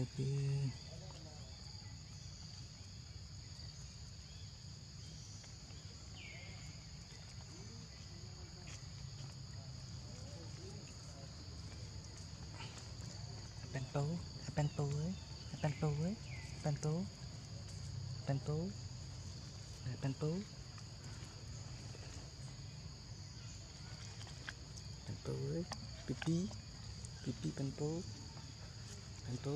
Libby. Bento ấy, bento ấy, bento, bento, bento, bento ấy, pipi, pipi bento, bento,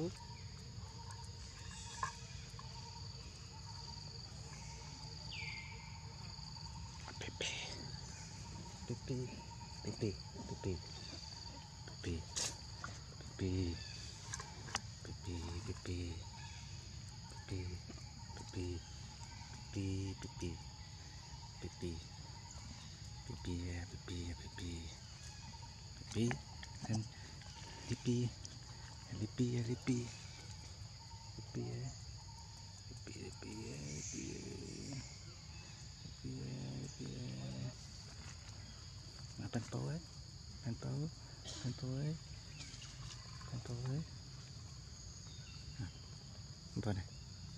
pipi, pipi, pipi, pipi, pipi, pipi. Pipi, pipi, pipi, pipi, pipi, pipi, pipi, pipi, pipi, pipi, pipi, and lipi, lipi, lipi, lipi, lipi, lipi, lipi, lipi, mà bento ấy, bento, bento ấy, bento ấy. Bento này.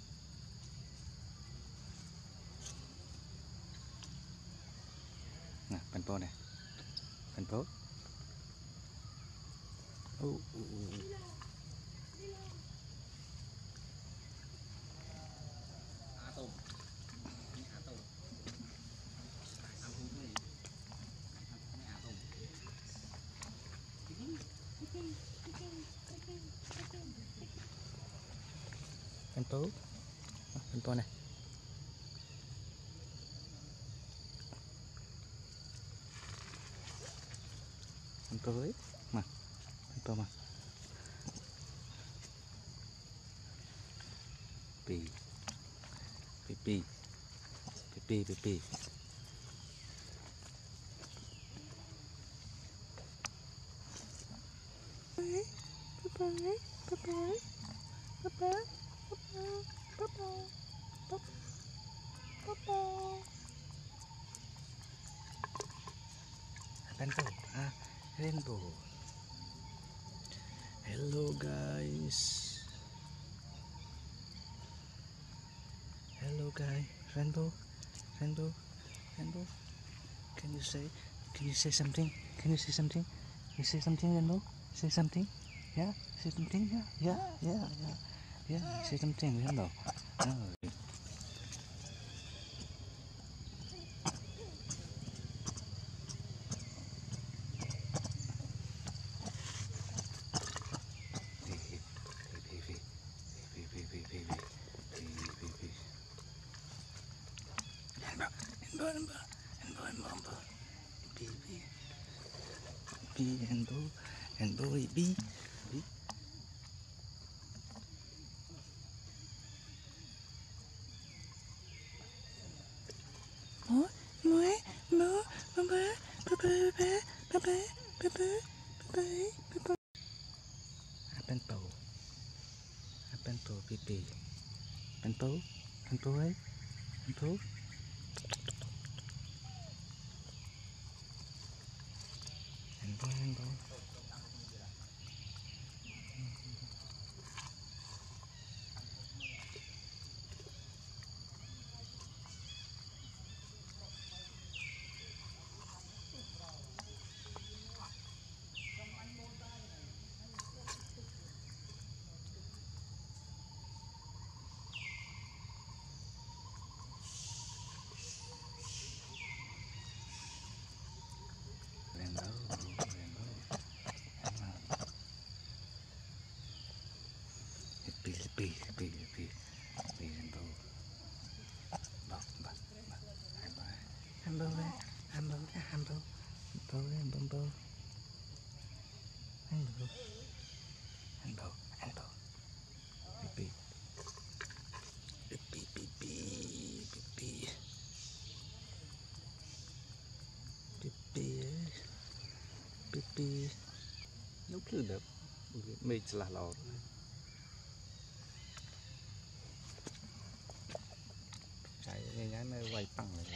Nè, bento này. Bento. Bento. Bento này. Bento ấy. Mà. Bento mà. Pipi. Pipi. Pipi, pipi. Bento, rainbow. Hello guys. Hello guys. Rainbow, rainbow, rainbow. Can you say something? Can you say something? You say something, Rainbow? Say something? Yeah? Say something? Yeah. Say something, Rainbow. No. And boy, bee. Bento, pipi. Bento ấy. Bento. Bento. Libby, Rainbow. Pipi. Nó cứ được mình là lò. Chạy nhá nó quay bằng này.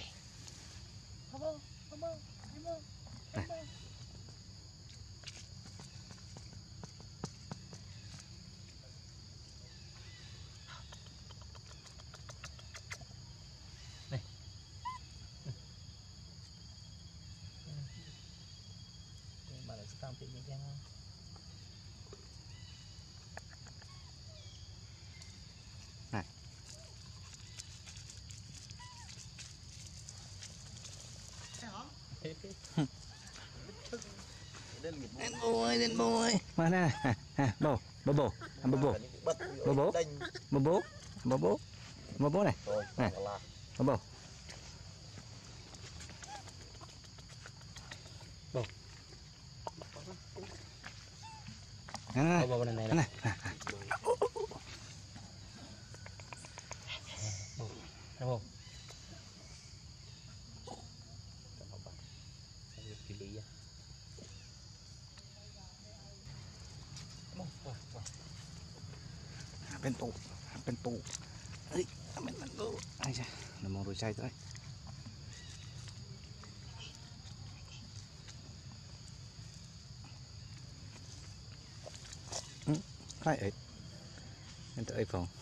sang bị như thế nào này lên bôi mà nè bố bố bố bố bố bố bố bố bố bố bố bố bố này này bố bố bố này này bốเป็นตูเฮ้ยเป็นตูไอ้ใช่เรามองดูใจด้วยใครเอ็ดเป็นตัวไอ้ฟอง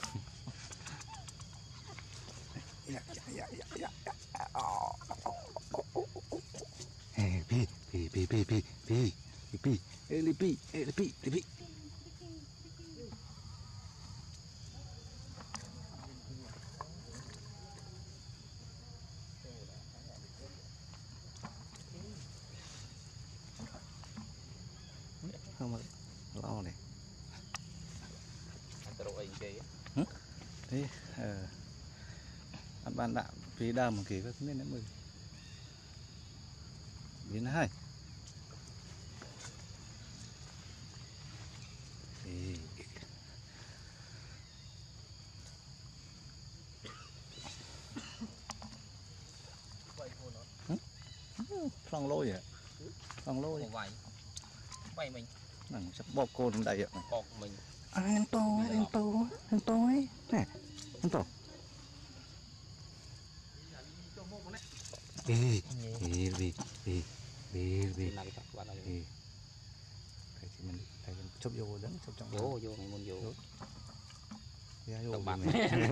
เฮ้ยพี่เอ้ยลิบี้không mà lo này thế ăn ban đạm phí đam một kỳ các nên nó mừng biến hai phong lôi à phong lôi vậy mình nằng sắp bọc cô trong đây ạ bọc mình anh tôi nè anh tôi vì thầy chụp vô đứng chụp trong vô mình muốn vô bạn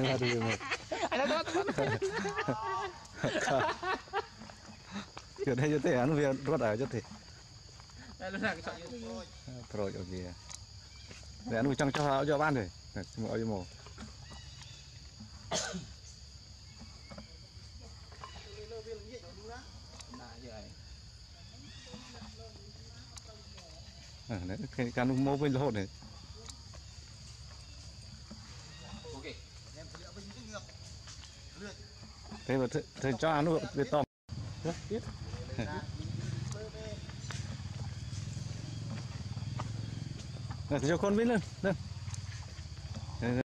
kiểu đây cho thể ăn việc rất là cho thể rồi ở kìa để ăn trong cho ban rồi ở cho mồ đấy cái can mô bên lô này thế mà thầy cho ăn luôn bê tông rất biết cho con bên lên